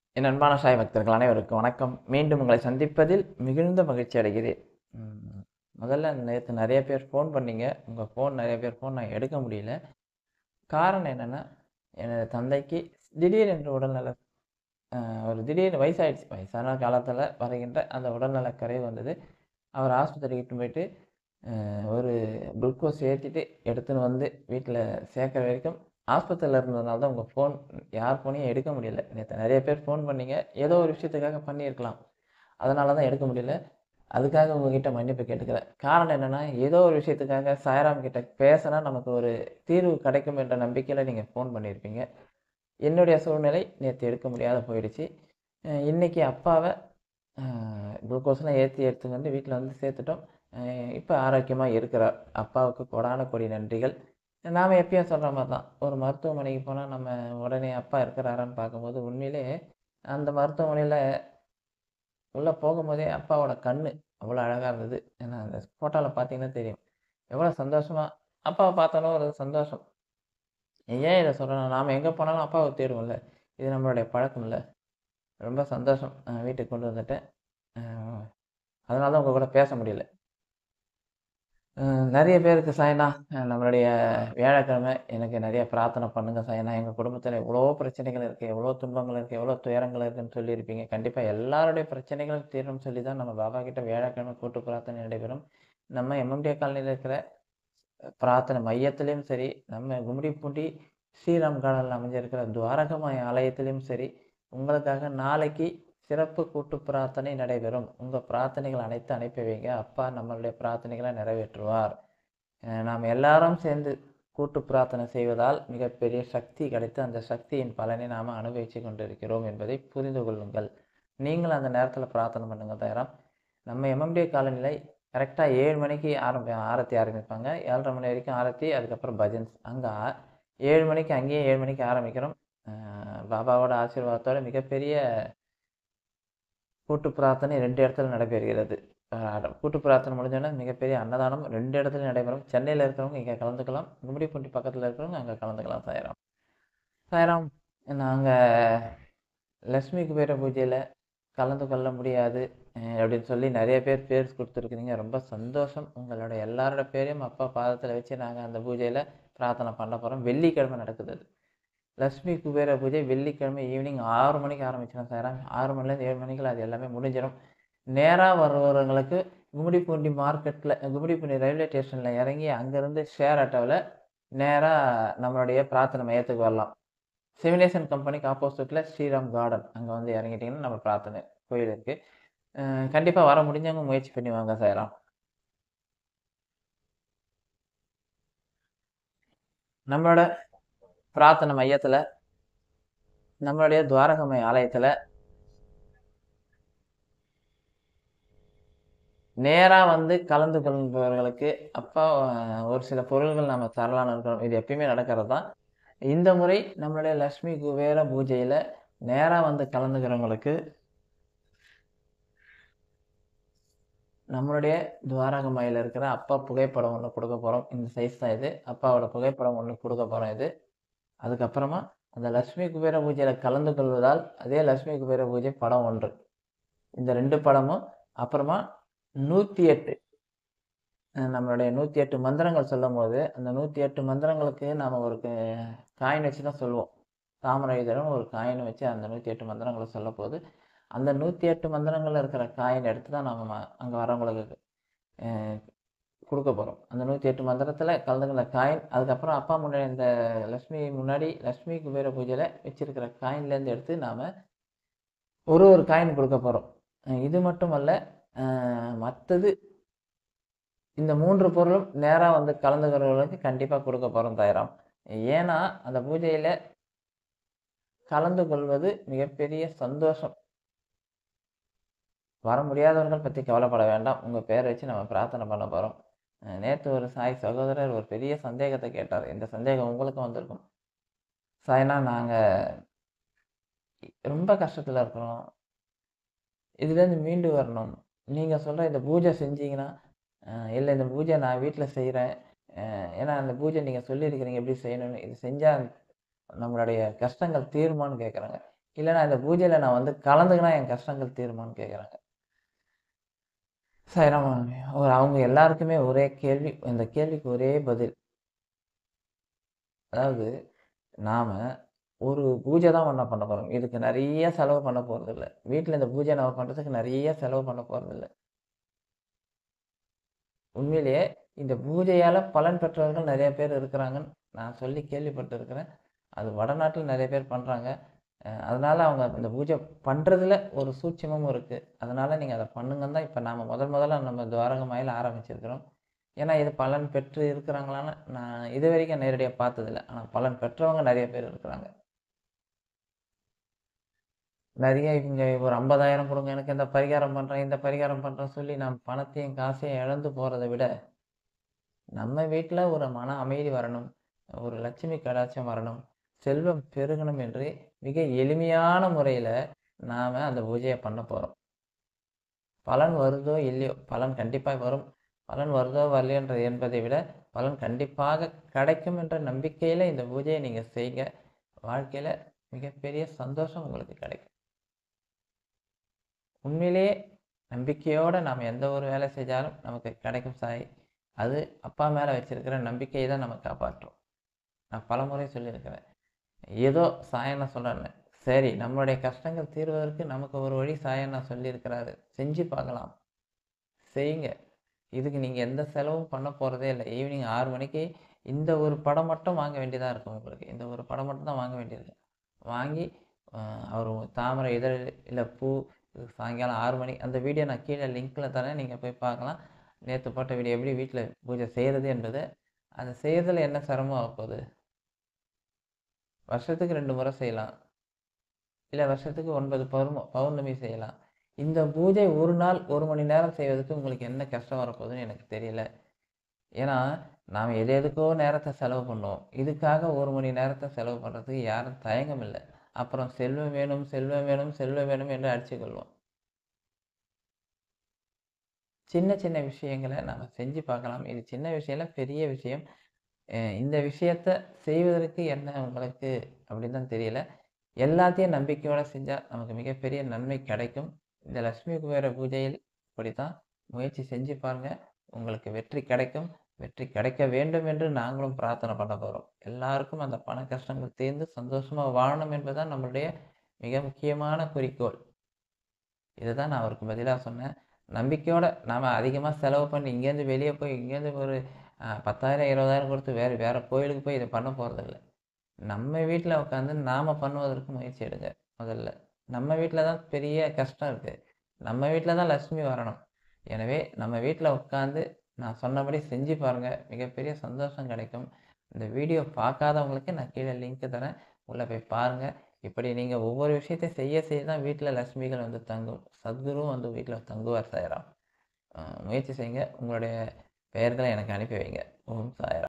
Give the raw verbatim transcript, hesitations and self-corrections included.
என் அன்பான சாய் பக்தர்கள் அனைவருக்கும் வணக்கம். மீண்டும் உங்களை சந்திப்பதில் மிகுந்த மகிழ்ச்சி அடைகிறேன். ம், முதல்ல நேற்று நிறைய பேர் ஃபோன் பண்ணீங்க. உங்கள் ஃபோன் நிறைய பேர் ஃபோன் நான் எடுக்க முடியல. காரணம் என்னென்னா, எனது தந்தைக்கு திடீரென்று உடல்நல அஹ், ஒரு திடீர்னு வயசாயிடுச்சு. வயசான காலத்தில் வருகின்ற அந்த உடல்நல குறைவு வந்தது. அவர் ஆஸ்பத்திரிக்கிட்டு போயிட்டு அஹ், ஒரு குளுக்கோஸ் ஏற்றிட்டு எடுத்துன்னு வந்து வீட்டில் சேர்க்குற வரைக்கும் ஆஸ்பத்திரியில் இருந்ததுனால தான் உங்கள் ஃபோன் யார் ஃபோனையும் எடுக்க முடியல. நேற்று நிறைய பேர் ஃபோன் பண்ணீங்க. ஏதோ ஒரு விஷயத்துக்காக பண்ணியிருக்கலாம். அதனால தான் எடுக்க முடியல. அதுக்காக உங்ககிட்ட மன்னிப்பு கேட்டுக்கிறேன். காரணம் என்னென்னா, ஏதோ ஒரு விஷயத்துக்காக சாய்ராம் கிட்ட பேசினா நமக்கு ஒரு தீர்வு கிடைக்கும் என்ற நம்பிக்கையில் நீங்கள் ஃபோன் பண்ணியிருப்பீங்க. என்னுடைய சூழ்நிலை நேற்று எடுக்க முடியாத போயிடுச்சு. அஹ் இன்னைக்கு அப்பாவை குளுக்கோஸ்லாம் ஏற்றி எடுத்து வந்து வீட்டில் வந்து சேர்த்துட்டோம். இப்போ ஆரோக்கியமாக இருக்கிறார். அப்பாவுக்கு கொடான கொடி நன்றிகள். நாம் எப்பயும் சொல்கிற மாதிரி தான், ஒரு மருத்துவமனைக்கு போனால் நம்ம உடனே அப்பா இருக்கிறாரான்னு பார்க்கும்போது உண்மையிலே அந்த மருத்துவமனையில் உள்ளே போகும்போதே அப்பாவோட கண் அவ்வளோ அழகாக இருந்தது. ஏன்னா அந்த ஃபோட்டோவில் பார்த்தீங்கன்னா தெரியும் எவ்வளோ சந்தோஷமாக அப்பாவை பார்த்தாலும் ஒரு சந்தோஷம். ஏன் இதை சொல்கிறேன், நாம் எங்கே போனாலும் அப்பாவை தேடுவோம்ல, இது நம்மளுடைய பழக்கம் இல்லை. ரொம்ப சந்தோஷம். அஹ் வீட்டுக்கு கொண்டு வந்துட்டேன். அஹ் அதனால தான் உங்கள் கூட பேச முடியல. அஹ் நிறைய பேருக்கு சாயனா, அஹ் நம்மளுடைய வியாழக்கிழமை எனக்கு நிறைய பிரார்த்தனை பண்ணுங்க சாயனா, எங்கள் குடும்பத்தில் எவ்வளோ பிரச்சனைகள் இருக்குது, எவ்வளோ துன்பங்கள் இருக்குது, எவ்வளோ துயரங்கள் இருக்குதுன்னு சொல்லியிருப்பீங்க. கண்டிப்பாக எல்லாருடைய பிரச்சனைகளும் தீரும் சொல்லி தான் நம்ம பாபா கிட்ட வியாழக்கிழமை கூட்டு பிரார்த்தனை நடைபெறும். நம்ம எம்எம்டிஏ காலனியில் இருக்கிற பிரார்த்தனை மையத்திலையும் சரி, நம்ம கும்மிடிப்பூண்டி ஸ்ரீராம் கார்டனில் அமைஞ்சிருக்கிற துவாரகமாய் ஆலயத்திலையும் சரி, உங்களுக்காக நாளைக்கு சிறப்பு கூட்டு பிரார்த்தனை நடைபெறும். உங்கள் பிரார்த்தனைகள் அனைத்து அனுப்பி வைங்க. அப்பா நம்மளுடைய பிரார்த்தனைகளை நிறைவேற்றுவார். அஹ் நாம் எல்லாரும் சேர்ந்து கூட்டு பிரார்த்தனை செய்வதால் மிகப்பெரிய சக்தி கிடைத்து அந்த சக்தியின் பலனை நாம் அனுபவித்து கொண்டிருக்கிறோம் என்பதை புரிந்து கொள்ளுங்கள். நீங்கள் அந்த நேரத்தில் பிரார்த்தனை பண்ணுங்க தயாராம். நம்ம எம்எம்டிஏ காலநிலை கரெக்டாக ஏழு மணிக்கு ஆரம்பி ஆரத்தி ஆரம்பிப்பாங்க. ஏழரை மணி வரைக்கும் ஆரத்தி, அதுக்கப்புறம் பஜன்ஸ். அங்கே ஏழு மணிக்கு அங்கேயே ஏழு மணிக்கு ஆரம்பிக்கிறோம். அஹ் பாபாவோட ஆசீர்வாதத்தோட மிகப்பெரிய கூட்டு பிரார்த்தனை ரெண்டு இடத்துல நடைபெறுகிறது. அஹ் கூட்டு பிரார்த்தனை முடிஞ்சோன்னா மிகப்பெரிய அன்னதானம் ரெண்டு இடத்துல நடைபெறும். சென்னையில் இருக்கிறவங்க இங்கே கலந்துக்கலாம், கும்மிடிப்பூண்டி பக்கத்தில் இருக்கிறவங்க அங்கே கலந்துக்கலாம். சாய்ராம். சாய்ராம். நாங்கள் லக்ஷ்மி குபேர பூஜையில் கலந்து கொள்ள முடியாது அஹ் அப்படின்னு சொல்லி நிறைய பேர் பேர் கொடுத்துருக்குறீங்க. ரொம்ப சந்தோஷம். உங்களோட எல்லாரோட பேரையும் அப்பா பாதத்தில் வச்சு நாங்கள் அந்த பூஜையில் பிரார்த்தனை பண்ண போகிறோம். வெள்ளிக்கிழமை நடக்குது அது. லக்ஷ்மி குபேர பூஜை வெள்ளிக்கிழமை ஈவினிங் ஆறு மணிக்கு ஆரம்பிச்சிடும் சார். ஆறு மணிலேருந்து ஏழு மணிக்குள்ள அது எல்லாமே முடிஞ்சிடும். நேராக வருவவங்களுக்கு கும்மிடிப்பூண்டி மார்க்கெட்டில், கும்மிடிப்பூண்டி ரயில்வே ஸ்டேஷனில் இறங்கி அங்கேருந்து ஷேர் ஆட்டோவில் நேராக நம்மளுடைய பிரார்த்தனை மையத்துக்கு வரலாம். சிவினேஷன் கம்பெனிக்கு ஆப்போசிட்டில் ஸ்ரீராம் கார்டன் அங்கே வந்து இறங்கிட்டிங்கன்னா நம்ம பிரார்த்தனை கோயில் இருக்குது. கண்டிப்பாக வர முடிஞ்சவங்க முயற்சி பண்ணி வாங்க சாய்ராம். நம்மளோட பிரார்த்தனை மையத்தில், நம்மளுடைய துவாரகமய ஆலயத்தில் நேராக வந்து கலந்து கொள்பவர்களுக்கு அப்பா அஹ், ஒரு சில பொருள்கள் நம்ம தரலான்னு இருக்கிறோம். இது எப்பயுமே நடக்கிறது தான். இந்த முறை நம்மளுடைய லக்ஷ்மி குபேர பூஜையில் நேராக வந்து கலந்துக்கிறவங்களுக்கு நம்மளுடைய துவாரகமாயில் இருக்கிற அப்பா புகைப்படம் ஒன்று கொடுக்க போகிறோம். இந்த சைஸ் தான் இது. அப்பாவோட புகைப்படம் ஒன்று கொடுக்க போகிறோம் இது. அதுக்கப்புறமா அந்த லக்ஷ்மி குபேர பூஜையில் கலந்து கொள்வதால் அதே லக்ஷ்மி குபேர பூஜை படம் ஒன்று, இந்த ரெண்டு படமும், அப்புறமா நூற்றி எட்டு நம்மளுடைய நூற்றி எட்டு மந்திரங்கள் சொல்லும் போது அந்த நூற்றி எட்டு மந்திரங்களுக்கு நாம் ஒரு காயின் வச்சு தான் சொல்லுவோம். தாமரை இதழும் ஒரு காயின் வச்சு அந்த நூற்றி எட்டு மந்திரங்களை சொல்ல போது அந்த நூற்றி எட்டு மந்திரங்களில் இருக்கிற காயின் எடுத்து தான் நம்ம அங்கே வரவங்களுக்கு கொடுக்க போகிறோம். அந்த நூற்றி எட்டு மந்திரத்தில் கலந்துக்கிற காயின், அதுக்கப்புறம் அப்பா முன்னாடி இந்த லக்ஷ்மி முன்னாடி லக்ஷ்மி குபேர பூஜையில் வச்சிருக்கிற காயின்லேருந்து எடுத்து நாம் ஒரு ஒரு காயின் கொடுக்க போகிறோம். இது மட்டும் அல்ல, மற்றது இந்த மூன்று பொருளும் நேராக வந்து கலந்துக்கிறவங்களுக்கு கண்டிப்பாக கொடுக்க போகிறோம் தயாராம். ஏன்னா அந்த பூஜையில் கலந்து கொள்வது மிகப்பெரிய சந்தோஷம். வர முடியாதவர்கள் பற்றி கவலைப்பட வேண்டாம். உங்கள் பேரை வச்சு நம்ம பிரார்த்தனை பண்ண போகிறோம். நேற்று ஒரு சாய் சகோதரர் ஒரு பெரிய சந்தேகத்தை கேட்டார். இந்த சந்தேகம் உங்களுக்கும் வந்திருக்கும். சாய்னா, நாங்கள் ரொம்ப கஷ்டத்தில் இருக்கிறோம், இதுலேருந்து மீண்டு வரணும். நீங்கள் சொல்கிற இந்த பூஜை செஞ்சீங்கன்னா, இல்லை இந்த பூஜை நான் வீட்டில் செய்கிறேன், ஏன்னா அந்த பூஜை நீங்கள் சொல்லியிருக்கிறீங்க எப்படி செய்யணும்னு, இது செஞ்சால் நம்மளுடைய கஷ்டங்கள் தீருமான்னு கேட்குறாங்க. இல்லைனா இந்த பூஜையில் நான் வந்து கலந்துக்கினா என் கஷ்டங்கள் தீருமான்னு கேட்குறாங்க. சாய்ராம். ஒரு அவங்க எல்லாருக்குமே ஒரே கேள்வி, இந்த கேள்விக்கு ஒரே பதில். அதாவது நாம் ஒரு பூஜை தான் ஒன்றா பண்ண போகிறோம். இதுக்கு நிறைய செலவு பண்ண போகிறதில்ல. வீட்டில் இந்த பூஜை நம்ம பண்ணுறதுக்கு நிறைய செலவு பண்ண போகிறதில்ல. உண்மையிலேயே இந்த பூஜையால் பலன் பெற்றவர்கள் நிறைய பேர் இருக்கிறாங்கன்னு நான் சொல்லி கேள்விப்பட்டிருக்கிறேன். அது வடநாட்டில் நிறைய பேர் பண்ணுறாங்க. அதனால் அவங்க இந்த பூஜை பண்ணுறதுல ஒரு சூட்சமும் இருக்குது. அதனால் நீங்கள் அதை பண்ணுங்கன்னு தான் இப்போ நாம் முதல் முதல்ல நம்ம துவாரகமாயில் ஆரம்பிச்சிருக்கிறோம். ஏன்னா இது பலன் பெற்று இருக்கிறாங்களான்னு நான் இது வரைக்கும் நேரடியாக பார்த்ததில்ல. ஆனால் பலன் பெற்றவங்க நிறைய பேர் இருக்கிறாங்க. நிறைய இவங்க ஒரு ஐம்பதாயிரம் கொடுங்க, எனக்கு இந்த பரிகாரம் பண்ணுறேன், இந்த பரிகாரம் பண்ணுறேன்னு சொல்லி நாம் பணத்தையும் காசையும் இழந்து போகிறத விட, நம்ம வீட்டில் ஒரு மன அமைதி வரணும், ஒரு லட்சுமி கடாட்சம் வரணும், செல்வம் பெருகணும் என்று மிக எளிமையான முறையில் நாம் அந்த பூஜையை பண்ண போகிறோம். பலன் வருதோ இல்லையோ, பலன் கண்டிப்பாக வரும். பலன் வருதோ வரலையன்ற என்பதை விட பலன் கண்டிப்பாக கிடைக்கும் என்ற நம்பிக்கையில் இந்த பூஜையை நீங்கள் செய்யுங்க. வாழ்க்கையில் மிகப்பெரிய சந்தோஷம் உங்களுக்கு கிடைக்கும். உண்மையிலேயே நம்பிக்கையோடு நாம் எந்த ஒரு வேலை செஞ்சாலும் நமக்கு கிடைக்கும் சாய். அது அப்பா மேலே வச்சிருக்கிற நம்பிக்கையை தான் நம்ம காப்பாற்றும். நான் பல முறை சொல்லியிருக்கிறேன். ஏதோ சாயண்ணா சொல்கிறேன்னு சரி, நம்மளுடைய கஷ்டங்கள் தீர்வதற்கு நமக்கு ஒரு வழி சாயண்ணா சொல்லியிருக்கிறாரு, செஞ்சு பார்க்கலாம், செய்யுங்க. இதுக்கு நீங்கள் எந்த செலவும் பண்ண போகிறதே இல்லை. ஈவினிங் ஆறு மணிக்கு இந்த ஒரு படம் மட்டும் வாங்க வேண்டியதாக இருக்கும். உங்களுக்கு இந்த ஒரு படம் மட்டும் தான் வாங்க வேண்டியது. வாங்கி அவர் தாமரை இதழ் இல்லை பூ, சாயங்காலம் ஆறு மணி அந்த வீடியோ நான் கீழே லிங்க்கில் தரேன், நீங்கள் போய் பார்க்கலாம். நேற்று போட்ட வீடியோ எப்படி வீட்டில் பூஜை செய்கிறது என்பது. அந்த செய்கிறதுல என்ன சிரமம் ஆக போகுது? வருஷத்துக்கு ரெண்டு முறை செய்யலாம், இல்லை வருஷத்துக்கு ஒன்பது பௌர்ண பௌர்ணமி செய்யலாம். இந்த பூஜை ஒரு நாள் ஒரு மணி நேரம் செய்வதற்கு உங்களுக்கு என்ன கஷ்டம் வரப்போகுதுன்னு எனக்கு தெரியல. ஏன்னா நாம் எது எதுக்கோ நேரத்தை செலவு பண்ணுவோம். இதுக்காக ஒரு மணி நேரத்தை செலவு பண்ணுறதுக்கு யாரும் தயங்கம் இல்லை. அப்புறம் செல்வம் வேணும் செல்வம் வேணும் செல்வம் வேணும் என்று அடிச்சுக்கொள்வோம். சின்ன சின்ன விஷயங்களை நாம் செஞ்சு பார்க்கலாம். இது சின்ன விஷயம், பெரிய விஷயம். இந்த விஷயத்தை செய்வதற்கு என்ன உங்களுக்கு அப்படின்னு தான் தெரியல. எல்லாத்தையும் நம்பிக்கையோடு செஞ்சால் நமக்கு மிகப்பெரிய நன்மை கிடைக்கும். இந்த லக்ஷ்மி குபேர பூஜையில் இப்படித்தான் முயற்சி செஞ்சு பாருங்கள், உங்களுக்கு வெற்றி கிடைக்கும். வெற்றி கிடைக்க வேண்டும் என்று நாங்களும் பிரார்த்தனை பண்ண போகிறோம். எல்லாருக்கும் அந்த பண கஷ்டங்கள் தீர்ந்து சந்தோஷமாக வாழணும் என்பதுதான் நம்மளுடைய மிக முக்கியமான குறிக்கோள். இதை தான் நான் அவருக்கு பதிலாக சொன்னேன். நம்பிக்கையோடு நாம் அதிகமாக செலவு பண்ணி இங்கேருந்து வெளியே போய் இங்கேருந்து ஒரு பத்தாயிரம் இருபதாயிரம் கொடுத்து வேறு வேறு கோயிலுக்கு போய் இதை பண்ண போகிறதில்ல. நம்ம வீட்டில் உட்காந்து நாம் பண்ணுவதற்கு முயற்சி எடுங்க. முதல்ல நம்ம வீட்டில் தான் பெரிய கஷ்டம் இருக்குது. நம்ம வீட்டில் தான் லக்ஷ்மி வரணும். எனவே நம்ம வீட்டில் உட்காந்து நான் சொன்னபடி செஞ்சு பாருங்கள், மிகப்பெரிய சந்தோஷம் கிடைக்கும். இந்த வீடியோ பார்க்காதவங்களுக்கு நான் கீழே லிங்க்கு தரேன், உள்ளே போய் பாருங்கள். இப்படி நீங்கள் ஒவ்வொரு விஷயத்தையும் செய்ய செய்ய தான் வீட்டில் லக்ஷ்மிகள் வந்து தங்கும். சத்குருவும் வந்து வீட்டில் தங்குவார் சாய்ராம். முயற்சி செய்யுங்க. உங்களுடைய பெயர்களை எனக்கு அனுப்பி வைங்க. ஓம் சாய்ராம்.